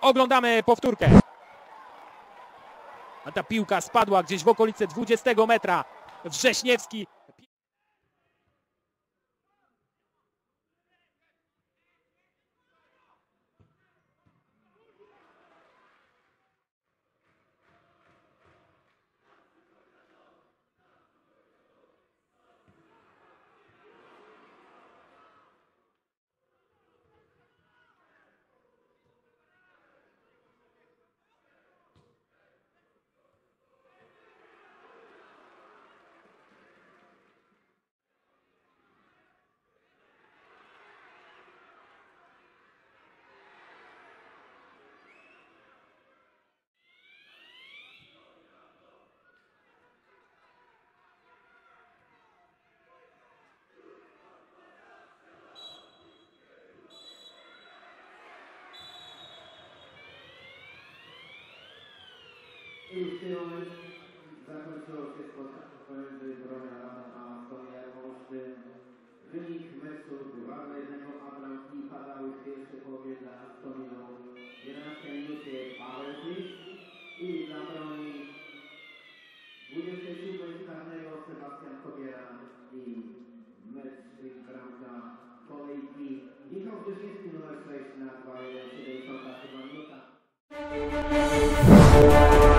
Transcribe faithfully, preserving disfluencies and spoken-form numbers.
Oglądamy powtórkę. A ta piłka spadła gdzieś w okolice dwudziestego metra. Wrześniewski. I w tym momencie zakończyło się spotkanie pomiędzy Bronianem a Antoniem Olsztyn. Wynik meczu dwa do jednego, a bramki padały w pierwszej połowie dla Antoniu. W jedenastej minucie Paweł Klich i dla broni dwudziestej siódmej karnego Sebastian Kobiera i mecz bramka kolejki Michał Wyszyński numer sześć na dwa jeden, siedemdziesiąta siódma minuta.